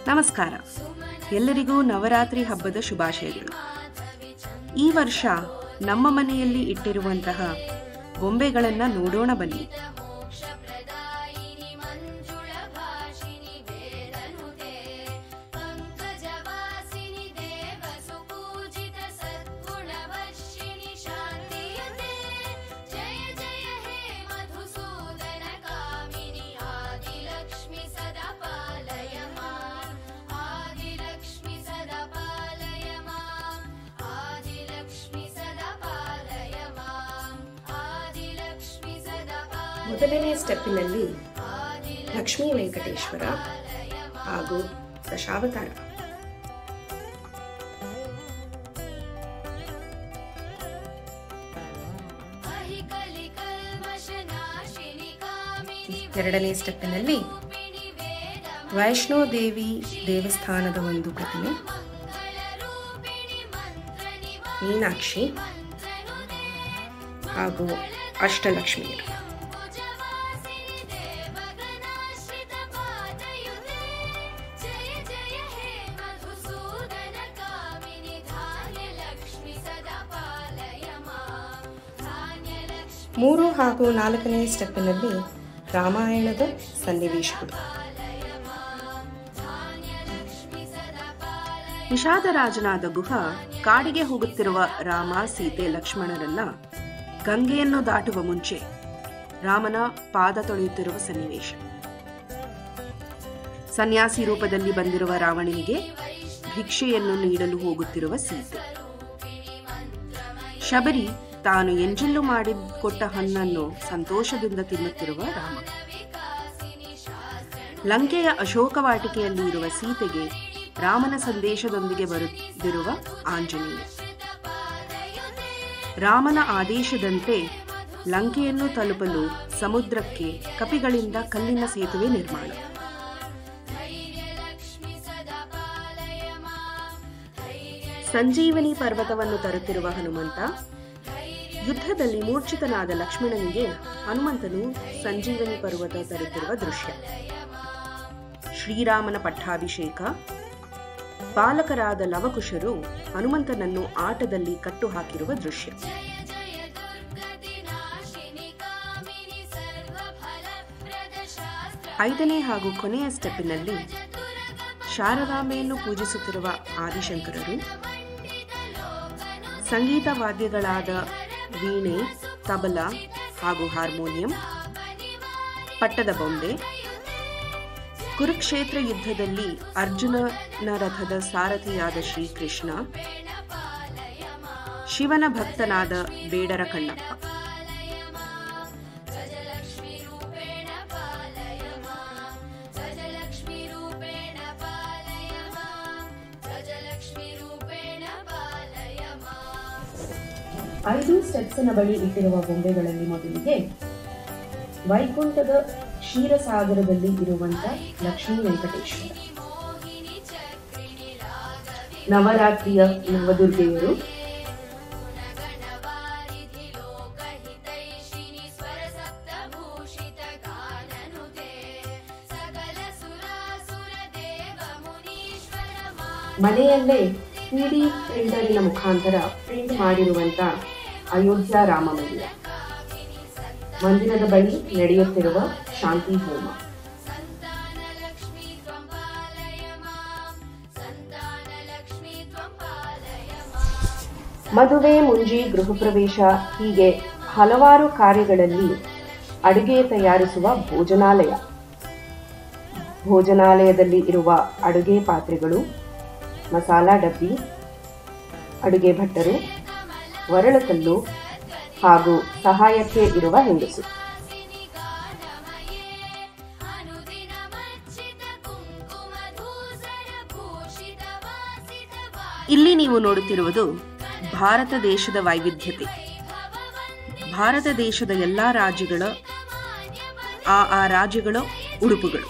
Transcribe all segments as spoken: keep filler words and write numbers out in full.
ನಮಸ್ಕಾರ, ಎಲ್ಲರಿಗೂ ನವರಾತ್ರಿ ಹಬ್ಬದ ಶುಭಾಶಯಗಳು. ಈ ವರ್ಷ ನಮ್ಮ ಮನೆಯಲ್ಲಿ ಇಟ್ಟಿರುವಂತಹ ಬೊಂಬೆಗಳನ್ನು ನೋಡೋಣ ಬನ್ನಿ. ಮೊದಲನೇ ಸ್ಟೆಪ್ಪಿನಲ್ಲಿ ಲಕ್ಷ್ಮೀ ವೆಂಕಟೇಶ್ವರ ಹಾಗೂ ದಶಾವತಾರ. ಎರಡನೇ ಸ್ಟೆಪ್ಪಿನಲ್ಲಿ ವೈಷ್ಣೋ ದೇವಿ ದೇವಸ್ಥಾನದ ಒಂದು ಪ್ರತಿಮೆ, ಮೀನಾಕ್ಷಿ ಹಾಗೂ ಅಷ್ಟಲಕ್ಷ್ಮಿಯರು. ಮೂರು ಹಾಗೂ ನಾಲ್ಕನೇ ಸ್ಟೆಪ್ಪಿನಲ್ಲಿ ರಾಮಾಯಣದ ಸನ್ನಿವೇಶಗಳು. ನಿಷಾದರಾಜನಾದ ಗುಹ ಕಾಡಿಗೆ ಹೋಗುತ್ತಿರುವ ರಾಮ, ಸೀತೆ, ಲಕ್ಷ್ಮಣರನ್ನ ಗಂಗೆಯನ್ನು ದಾಟುವ ಮುಂಚೆ ರಾಮನ ಪಾದ ತೊಳೆಯುತ್ತಿರುವ ಸನ್ನಿವೇಶ. ಸನ್ಯಾಸಿ ರೂಪದಲ್ಲಿ ಬಂದಿರುವ ರಾವಣನಿಗೆ ಭಿಕ್ಷೆಯನ್ನು ನೀಡಲು ಹೋಗುತ್ತಿರುವ ಸೀತೆ. ಶಬರಿ ತಾನು ಎಂಜಲು ಮಾಡಿಕೊಟ್ಟ ಹಣ್ಣನ್ನು ಸಂತೋಷದಿಂದ ತಿನ್ನುತ್ತಿರುವ ರಾಮ. ಲಂಕೆಯ ಅಶೋಕವಾಟಿಕೆಯಲ್ಲಿ ಇರುವ ಸೀತೆಗೆ ರಾಮನ ಸಂದೇಶದೊಂದಿಗೆ ಬರುತ್ತಿರುವ ಆಂಜನೇಯ. ರಾಮನ ಆದೇಶದಂತೆ ಲಂಕೆಯನ್ನು ತಲುಪಲು ಸಮುದ್ರಕ್ಕೆ ಕಪಿಗಳಿಂದ ಕಲ್ಲಿನ ಸೇತುವೆ ನಿರ್ಮಾಣ. ಸಂಜೀವನಿ ಪರ್ವತವನ್ನು ತರುತ್ತಿರುವ ಹನುಮಂತ. ಯುದ್ಧದಲ್ಲಿ ಮೂರ್ಛಿತನಾದ ಲಕ್ಷ್ಮಣನಿಗೆ ಹನುಮಂತನು ಸಂಜೀವನಿ ಪರ್ವತ ತರುತ್ತಿರುವ ದೃಶ್ಯ. ಶ್ರೀರಾಮನ ಪಟ್ಟಾಭಿಷೇಕ. ಬಾಲಕರಾದ ಲವಕುಶರು ಹನುಮಂತನನ್ನು ಆಟದಲ್ಲಿ ಕಟ್ಟು ಹಾಕಿರುವ ದೃಶ್ಯ. ಐದನೇ ಹಾಗೂ ಕೊನೆಯ ಸ್ಟೆಪ್ಪಿನಲ್ಲಿ ಶಾರದಾಂಬೆಯನ್ನು ಪೂಜಿಸುತ್ತಿರುವ ಆದಿಶಂಕರರು. ಸಂಗೀತ ವಾದ್ಯಗಳಾದ ವೀಣೆ, ತಬಲ ಹಾಗೂ ಹಾರ್ಮೋನಿಯಂ. ಪಟ್ಟದ ಬೊಂಬೆ. ಕುರುಕ್ಷೇತ್ರ ಯುದ್ಧದಲ್ಲಿ ಅರ್ಜುನನ ರಥದ ಸಾರಥಿಯಾದ ಶ್ರೀಕೃಷ್ಣ. ಶಿವನ ಭಕ್ತನಾದ ಬೇಡರ ಕಣ್ಣಪ್ಪ. ಐದು ಸ್ಟೆಪ್ಸಿನ ಬಳಿ ಇಟ್ಟಿರುವ ಬೊಂಬೆಗಳಲ್ಲಿ ಮೊದಲಿಗೆ ವೈಕುಂಠದ ಕ್ಷೀರಸಾಗರದಲ್ಲಿ ಇರುವಂತ ಲಕ್ಷ್ಮೀ ವೆಂಕಟೇಶ್ವರ. ನವರಾತ್ರಿಯ ನವದುರ್ಗೆಯರು. ಮನೆಯಲ್ಲೇ ತ್ರೀ ಡಿ ಪ್ರಿಂಟರಿನ ಮುಖಾಂತರ ಪ್ರಿಂಟ್ ಮಾಡಿರುವಂತ ಅಯೋಧ್ಯ ರಾಮ ಮಂದಿರ. ಮಂದಿರದ ಬಳಿ ನಡೆಯುತ್ತಿರುವ ಶಾಂತಿ ಹೋಮ. ಮದುವೆ, ಮುಂಜಿ, ಗೃಹ ಪ್ರವೇಶ ಹೀಗೆ ಹಲವಾರು ಕಾರ್ಯಗಳಲ್ಲಿ ಅಡುಗೆ ತಯಾರಿಸುವ ಭೋಜನಾಲಯ. ಭೋಜನಾಲಯದಲ್ಲಿ ಇರುವ ಅಡುಗೆ ಪಾತ್ರೆಗಳು, ಮಸಾಲಾ ಡಬ್ಬಿ, ಅಡುಗೆ ಭಟ್ಟರು, ಒರಳುಕಲ್ಲು ಹಾಗೂ ಸಹಾಯಕ್ಕೆ ಇರುವ ಹೆಂಗಸು. ಇಲ್ಲಿ ನೀವು ನೋಡುತ್ತಿರುವುದು ಭಾರತ ದೇಶದ ವೈವಿಧ್ಯತೆ. ಭಾರತ ದೇಶದ ಎಲ್ಲಾ ರಾಜ್ಯಗಳ ಆ ಆ ರಾಜ್ಯಗಳ ಉಡುಪುಗಳು.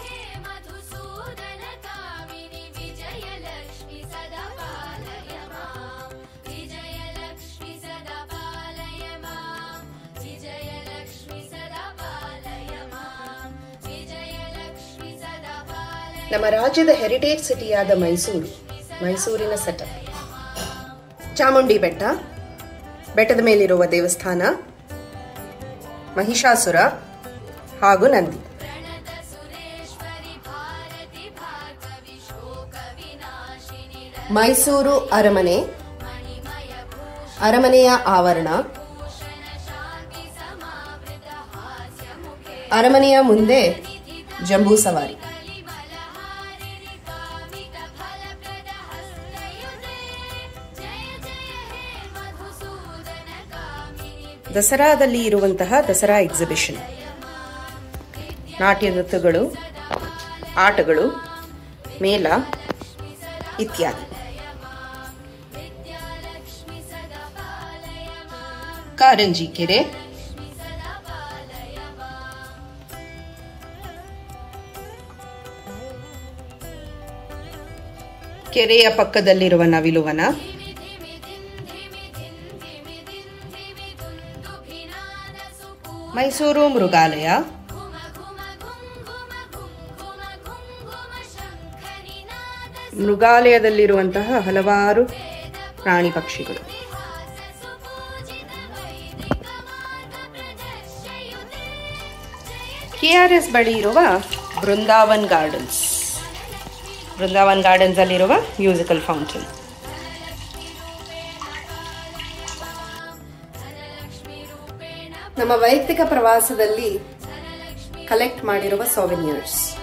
ನಮ್ಮ ರಾಜ್ಯದ ಹೆರಿಟೇಜ್ ಸಿಟಿಯಾದ ಮೈಸೂರು, ಮೈಸೂರಿನ ಸೆಟಪ್. ಚಾಮುಂಡಿ ಬೆಟ್ಟ, ಬೆಟ್ಟದ ಮೇಲಿರುವ ದೇವಸ್ಥಾನ, ಮಹಿಷಾಸುರ ಹಾಗೂ ನಂದಿ. ಮೈಸೂರು ಅರಮನೆ, ಅರಮನೆಯ ಆವರಣ, ಅರಮನೆಯ ಮುಂದೆ ಜಂಬೂ ಸವಾರಿ. ದಸರಾದಲ್ಲಿ ಇರುವಂತಹ ದಸರಾ ಎಕ್ಸಿಬಿಷನ್, ನಾಟ್ಯ ನೃತ್ಯಗಳು, ಆಟಗಳು, ಮೇಳ ಇತ್ಯಾದಿ. ಕಾರಂಜಿ ಕೆರೆ, ಕೆರೆಯ ಪಕ್ಕದಲ್ಲಿರುವ ನವಿಲುವನ, ಮೈಸೂರು ಮೃಗಾಲಯ, ಮೃಗಾಲಯದಲ್ಲಿರುವಂತಹ ಹಲವಾರು ಪ್ರಾಣಿ ಪಕ್ಷಿಗಳು. ಕೆಆರ್ಎಸ್ ಬಳಿ ಇರುವ ಬೃಂದಾವನ್ ಗಾರ್ಡನ್ಸ್, ಬೃಂದಾವನ್ ಗಾರ್ಡನ್ಸ್ ಅಲ್ಲಿರುವ ಮ್ಯೂಸಿಕಲ್ ಫೌಂಟೇನ್. ನಮ್ಮ ವೈಯಕ್ತಿಕ ಪ್ರವಾಸದಲ್ಲಿ ಕಲೆಕ್ಟ್ ಮಾಡಿರುವ ಸೋವೆನಿಯರ್ಸ್.